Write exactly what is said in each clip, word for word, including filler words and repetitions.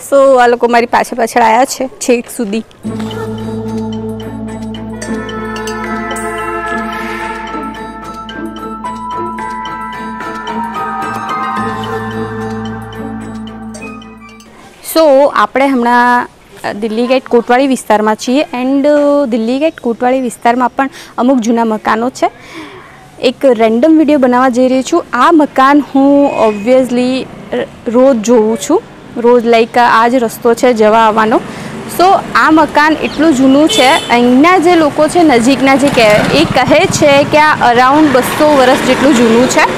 સો આ લોકો મારી પાછળ પાછળ આવ્યા છે છેક સુધી. સો આપણે હમણાં દિલ્હી ગેટ કોટવાડી વિસ્તારમાં છીએ એન્ડ દિલ્હી ગેટ કોટવાડી વિસ્તારમાં પણ અમુક જૂના મકાનો છે. એક રેન્ડમ વિડીયો બનાવવા જઈ રહી છું. આ મકાન હું ઓબ્વિયસલી રોજ જોઉં છું, રોજ લાઈક આ જ રસ્તો છે જવા આવવાનો. સો આ મકાન એટલું જૂનું છે. અહીંના જે લોકો છે નજીકના જે કહે એ કહે છે કે આ અરાઉન્ડ બસો વર્ષ જેટલું જૂનું છે.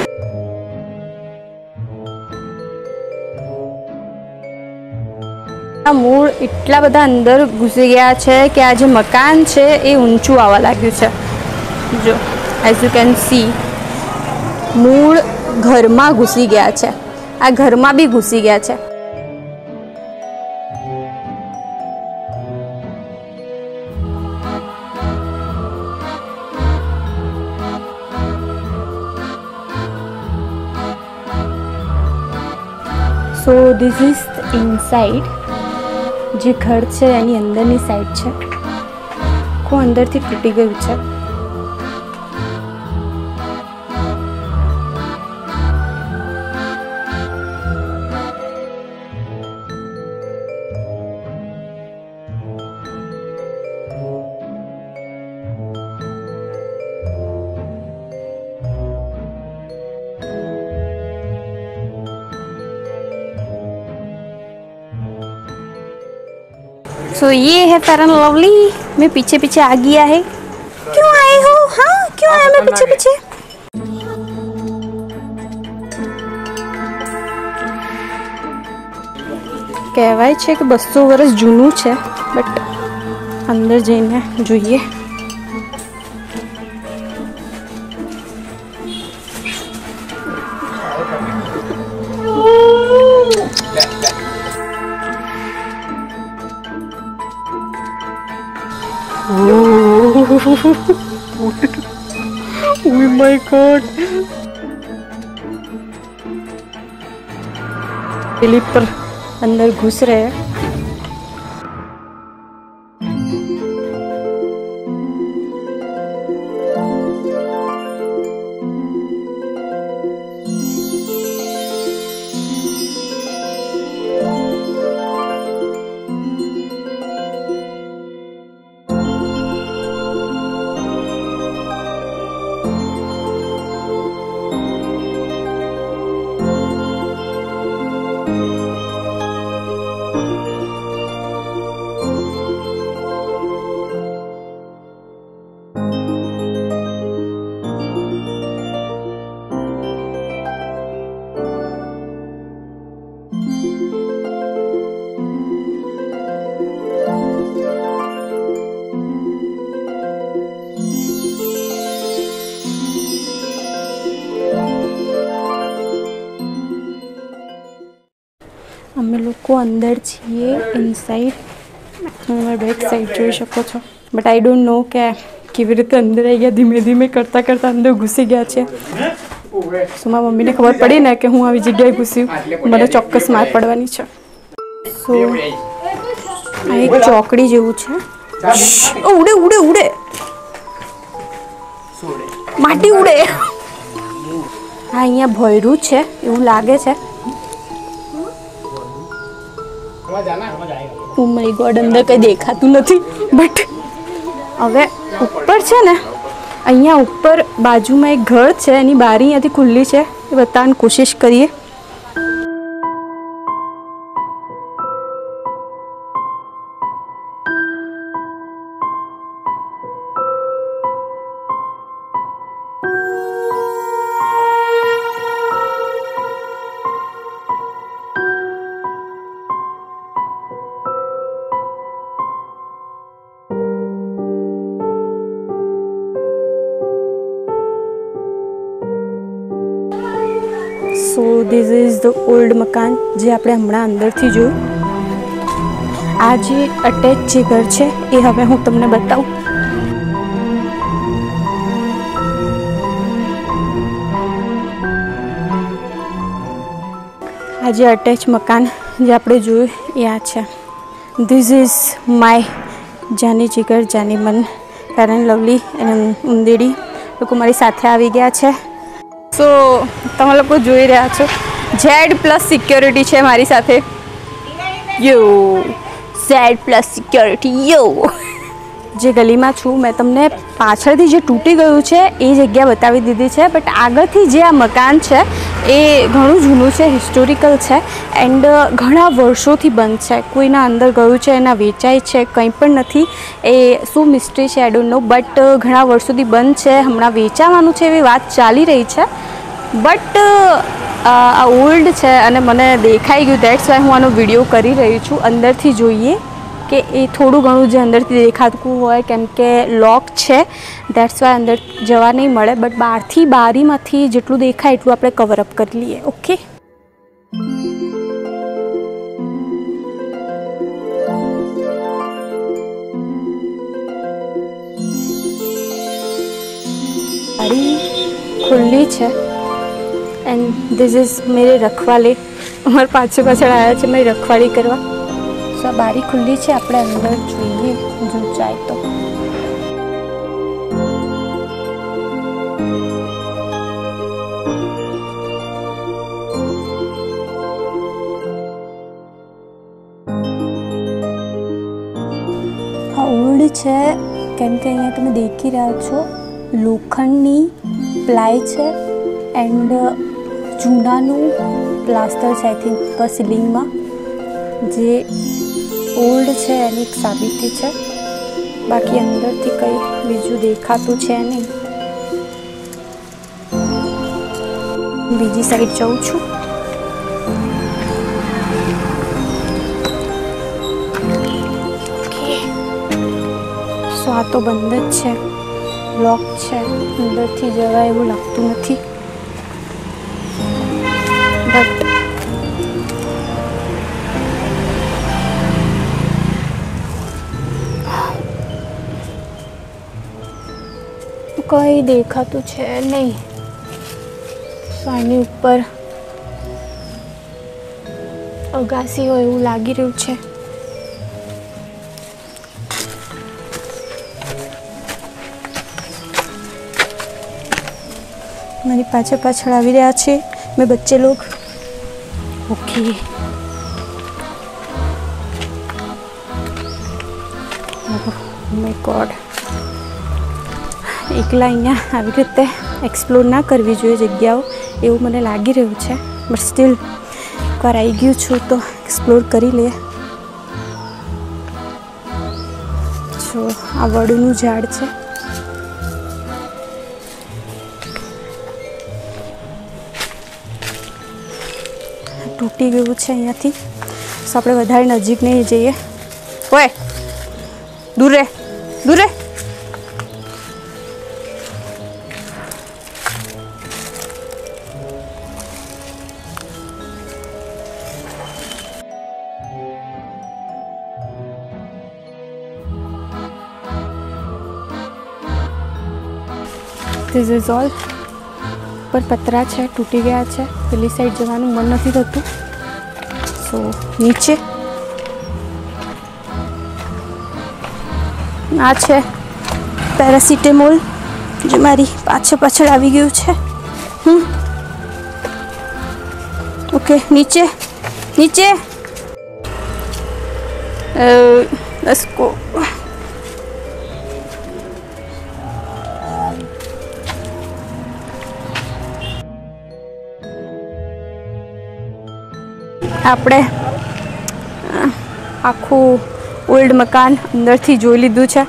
મૂળ એટલા બધા અંદર ઘૂસી ગયા છે કે આ જે મકાન છે એ ઊંચું આવવા લાગ્યું છે. જો એઝ યુ કેન સી મૂળ ઘરમાં ઘૂસી ગયા છે. આ ઘરમાં બી ઘૂસી ગયા છે. So this is inside. જે ઘર છે એની અંદરની સાઈડ છે. આખું અંદરથી તૂટી ગયું છે. सो so, ये है फेयर एंड लवली. मैं पीछे पीछे आ गया है. क्यों आए हो? हाँ क्यों आए मैं पीछे पीछे? કહેવાય છે કે બસો વર્ષ જૂનું છે બટ અંદર જઈને જોઈએ. Oh my God! दिलीप पर अंदर घुस रहे हैं. અમે લોકો અંદર છીએ ઇનસાઇડ. તમે બેક સાઈડ જોઈ શકો છો બટ આઈ ડોન્ટ નો કે કેવી રીતે અંદર આવી ગયા. ધીમે ધીમે કરતાં કરતાં અંદર ઘૂસી ગયા છે. સો મારા મમ્મીને ખબર પડી ને કે હું આવી જગ્યાએ ઘૂસી મને ચોક્કસ માર પડવાની છે. સો આ એક ચોકડી જેવું છે. ઓ ઉડે ઉડે ઉડે માટી ઉડે. હા અહીંયા ભોયરું છે એવું લાગે છે. ઓ માય ગોડ અંદર કંઈ દેખાતું નથી બટ હવે ઉપર છે ને અહીંયા ઉપર બાજુમાં એક ઘર છે એની બારી અહીંયાથી ખુલ્લી છે એ બતાવવાની કોશિશ કરીએ. So this is the old મકાન જે આપણે હમણાં અંદરથી જોયું. આ જે અટેચ જે ઘર છે એ હવે હું તમને બતાવું. આ જે અટેચ મકાન જે આપણે જોયું એ આ છે. ધીસ ઇઝ માય જાની જીગર જાની મન ફેર એન્ડ લવલી અને ઉંદેડી લોકો મારી સાથે આવી ગયા છે. સો તમે લોકો જોઈ રહ્યા છો ઝેડ પ્લસ સિક્યોરિટી છે મારી સાથે. યો ઝેડ પ્લસ સિક્યોરિટી યો. જે ગલીમાં છું મેં તમને પાછળથી જે તૂટી ગયું છે એ જગ્યા બતાવી દીધી છે, બટ આગળથી જે આ મકાન છે એ ઘણું જૂનું છે, હિસ્ટોરિકલ છે એન્ડ ઘણા વર્ષોથી બંધ છે. કોઈના અંદર ગયું છે, એના વેચાય છે, કંઈ પણ નથી. એ શું મિસ્ટ્રી છે આઈ ડોન્ટ નો, બટ ઘણા વર્ષોથી બંધ છે. હમણાં વેચાવાનું છે એવી વાત ચાલી રહી છે, બટ આ ઓલ્ડ છે અને મને દેખાઈ ગયું. દેટ્સ વાય હું આનો વિડીયો કરી રહી છું. અંદરથી જોઈએ કે એ થોડું ઘણું જે અંદરથી દેખાતું હોય, કેમ કે લોક છે દેટ્સ વાય અંદર જવા નહીં મળે, બટ બહારથી બારીમાંથી જેટલું દેખાય એટલું આપણે કવરઅપ કરી લઈએ. ઓકે, બારી ખુલ્લી છે એન્ડ ધીસ ઇઝ મેરે રખવાલે. અમારા પાછળ પાછળ આવ્યા છે મારી રખવાળી કરવા. સો બારી ખુલ્લી છે, આપણે અંદર જોઈએ જો જાય તો. આ ઓલ્ડ છે કેમ કે અહીંયા તમે દેખી રહ્યા છો લોખંડની પ્લાય છે એન્ડ જૂનાનું પ્લાસ્ટર છે આઈ થિંક ઉપર સીલિંગમાં. જે ઓલ્ડ છે એની એક સાબિતી છે, બાકી અંદરથી કંઈ બીજું દેખાતું છે નહીં. બીજી સાઈડ જાઉં છું. સો આ તો બંધ જ છે, લોક છે, અંદરથી જવાય એવું લાગતું નથી. બટ કંઈ દેખાતું છે નહીં. આની ઉપર અગાસી હોય એવું લાગી રહ્યું છે. મારી પાછળ પાછળ આવી રહ્યા છે મેં બચ્ચે લોગ. ઓકે, માય ગોડ, એકલા અહીંયા આવી રીતે એક્સપ્લોર ના કરવી જોઈએ જગ્યાઓ એવું મને લાગી રહ્યું છે, બટ સ્ટીલ એકવાર આવી ગયું છું તો એક્સપ્લોર કરી લે. જો આ વડનું ઝાડ છે, તૂટી ગયું છે અહીંયાથી. તો આપણે વધારે નજીક નહીં જઈએ. ઓય દૂર રહે, દૂર રહે. This is all. પર પતરા છે, તૂટી ગયા છે. પેલી સાઈડ જવાનું મન નથી થતું. સો નીચે આ છે પેરાસિટામોલ જે મારી પાછળ પાછળ આવી ગયું છે. હમ ઓકે, નીચે નીચે લેટ્સ ગો. આપણે આખું ઓલ્ડ મકાન અંદરથી જોઈ લીધું છે.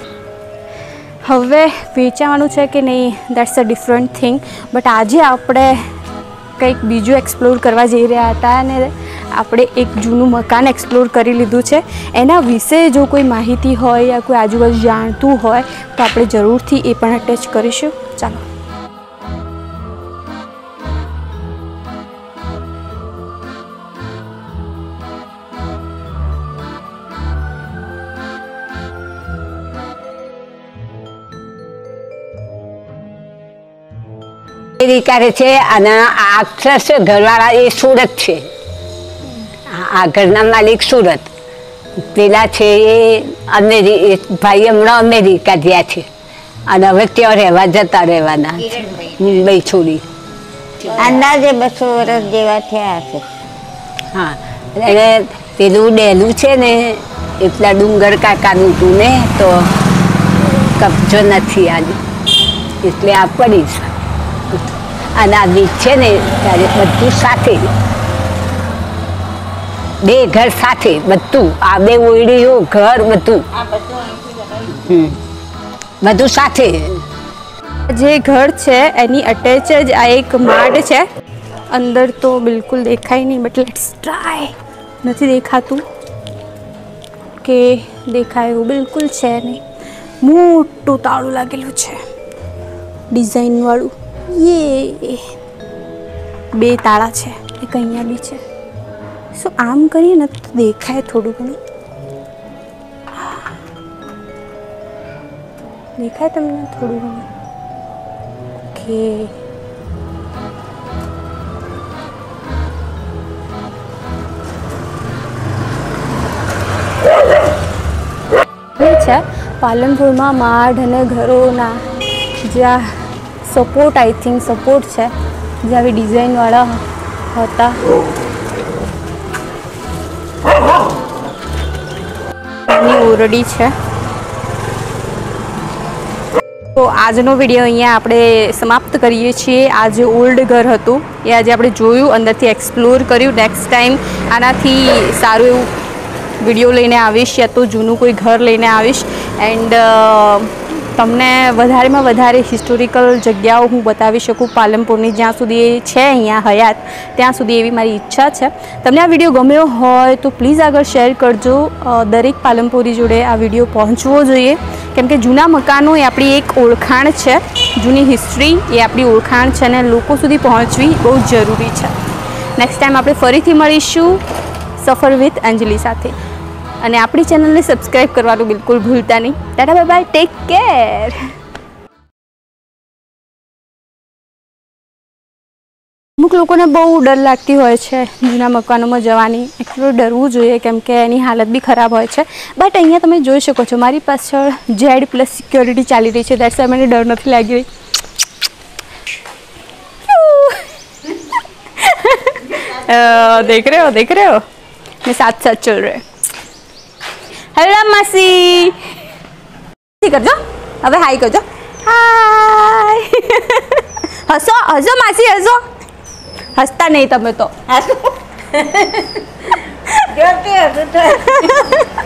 હવે વેચાવાનું છે કે નહીં that's a different thing, but આજે આપણે કંઈક બીજું એક્સપ્લોર કરવા જઈ રહ્યા હતા અને આપણે એક જૂનું મકાન એક્સપ્લોર કરી લીધું છે. એના વિશે જો કોઈ માહિતી હોય યા કોઈ આજુબાજુ જાણતું હોય તો આપણે જરૂરથી એ પણ અટેચ કરીશું. ચાલો. કરે છે અને આ અક્ષર છે ઘરવાળા એ સુરત છે. હા, આ ઘરના માલિક સુરત, પેલા છે એ અમેરિકા, ભાઈ હમણાં અમેરિકા ગયા છે અને હવે ત્યાં રહેવા જતા રહેવાના મુંબઈ છોડી. અંદાજે બસો વર્ષ જેવા થયા હશે. હા, અને પેલું ડેલું છે ને એટલા ડુંગર કાકાનું હતું ને તો કબજો નથી આજે, એટલે આ પડી છે. અને આ બીજ છે ને ત્યારે બધું સાથે, બે ઘર સાથે બધું, આ બે ઓયડીઓ ઘર બધું બધું સાથે. જે ઘર છે એની અટેચ જ આ એક માડ છે. અંદર તો બિલકુલ દેખાય નહીં, બટ લેટ્સ ટ્રાય. નથી દેખાતું કે દેખાય એવું બિલકુલ છે નહીં. મોટું તાળું લાગેલું છે ડિઝાઇન વાળું. યે બે તાળા છે, એક અહીંયા બી છે. સો આમ કરીએ ને તો દેખાય થોડું ઘણું. દેખાય તમને થોડું ઘણું? ઓકે, છે પાલનપુરમાં માડ અને ઘરોના જ્યાં સપોર્ટ, આઈ થિંક સપોર્ટ છે, જે આવી ડિઝાઇનવાળા હતા. એની ઓરડી છે. તો આજનો વિડીયો અહીંયા આપણે સમાપ્ત કરીએ છીએ. આ જે ઓલ્ડ ઘર હતું એ આજે આપણે જોયું, અંદરથી એક્સપ્લોર કર્યું. નેક્સ્ટ ટાઈમ આનાથી સારું એવું વિડીયો લઈને આવીશ, યા તો જૂનું કોઈ ઘર લઈને આવીશ. એન્ડ તમને વધારેમાં વધારે હિસ્ટોરિકલ જગ્યાઓ હું બતાવી શકું પાલનપુરની, જ્યાં સુધી એ છે અહીંયા હયાત ત્યાં સુધી, એવી મારી ઈચ્છા છે. તમને આ વિડીયો ગમ્યો હોય તો પ્લીઝ આગળ શેર કરજો. દરેક પાલનપુરી જોડે આ વિડીયો પહોંચવો જોઈએ, કેમ કે જૂના મકાનો એ આપણી એક ઓળખાણ છે, જૂની હિસ્ટ્રી એ આપણી ઓળખાણ છે અને લોકો સુધી પહોંચવી બહુ જ જરૂરી છે. નેક્સ્ટ ટાઈમ આપણે ફરીથી મળીશું સફર વિથ અંજલિ સાથે. અને આપણી ચેનલને સબસ્ક્રાઈબ કરવાનું બિલકુલ ભૂલતા નહીં. Tata bye bye, take care. અમુક લોકોને બહુ ડર લાગતી હોય છે જૂના મકાનોમાં જવાની. એકચ્યુઅલી ડરવું જોઈએ, કેમ કે એની હાલત બી ખરાબ હોય છે. બટ અહીંયા તમે જોઈ શકો છો મારી પાછળ જેડ પ્લસ સિક્યોરિટી ચાલી રહી છે. દેટ્સ વાય મને ડર નથી લાગી રહી. देख रहे हो देख रहे हो मैं साथ साथ चल रहे. हेलो मासी करजो, હવે હાય કરજો. હાય. હસો હસો માસી હસો. હસતા નહીં તમે તો. જોતી હસું તો